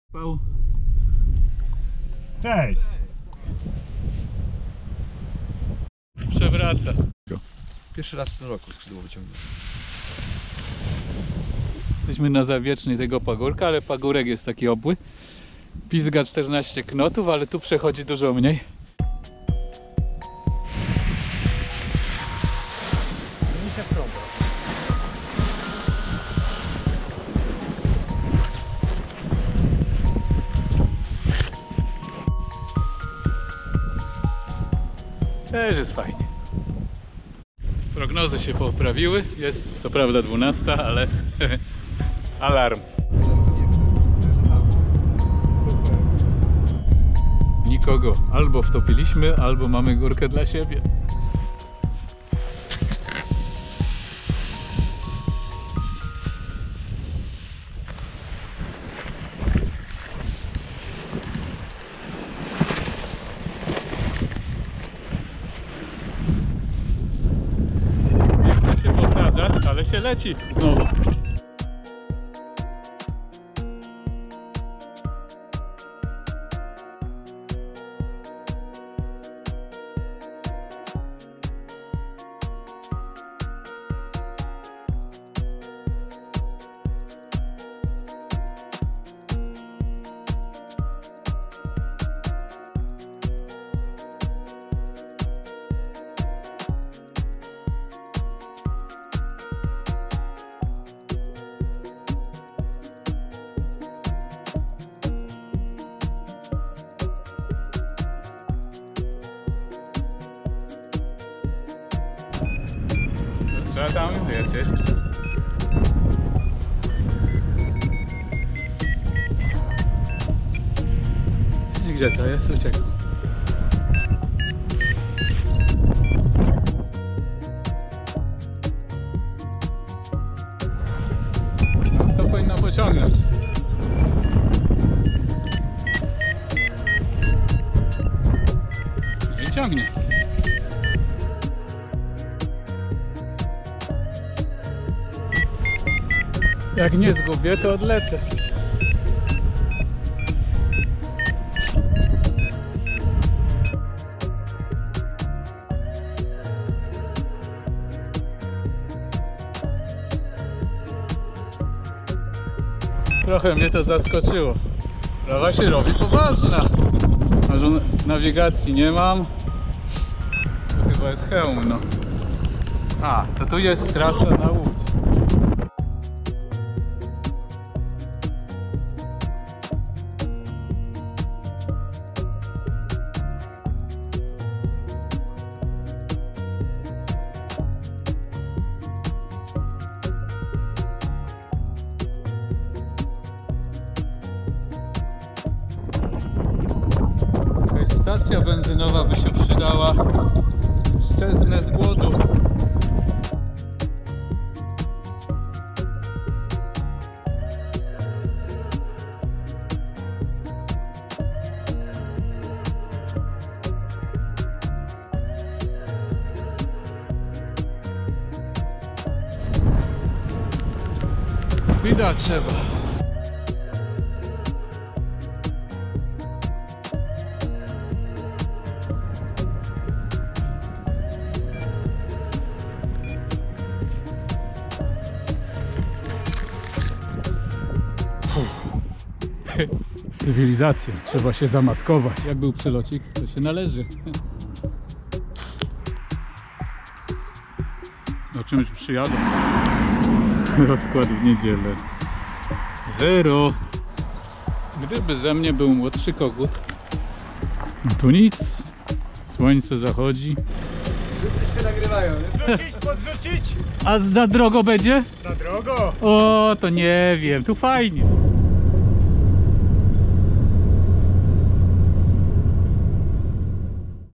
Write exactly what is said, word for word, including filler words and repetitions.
Cześć! Przewraca. Pierwszy raz w tym roku skrzydło wyciągnąłem. Jesteśmy na zawierzchni tego pagórka, ale pagórek jest taki obły. Pizga czternaście knotów, ale tu przechodzi dużo mniej. Też jest fajnie. Prognozy się poprawiły. Jest co prawda dwunasta, ale alarm. Nikogo. Albo wtopiliśmy, albo mamy górkę dla siebie. Nie chcę się powtarzać, ale się leci znowu. Trzeba tam lecieć. I gdzie to jest? Uciekł. No, to powinno pociągnąć. I ciągnie. Jak nie zgubię, to odlecę. Trochę mnie to zaskoczyło. Prawa się robi poważna. A że nawigacji nie mam, to chyba jest hełm, no. A, to tu jest trasa na Łódź. Stacja benzynowa by się przydała. Szczeznę z głodu. Widać trzeba. Cywilizacja, trzeba się zamaskować. Jak był przylocik, to się należy. O czymś przyjadą. Rozkład w niedzielę. Zero. Gdyby ze mnie był młodszy kogut, no to nic. Słońce zachodzi. Wszyscy się nagrywają, nie? Rzucić, podrzucić! A za drogo będzie? Za drogo! O, to nie wiem, tu fajnie.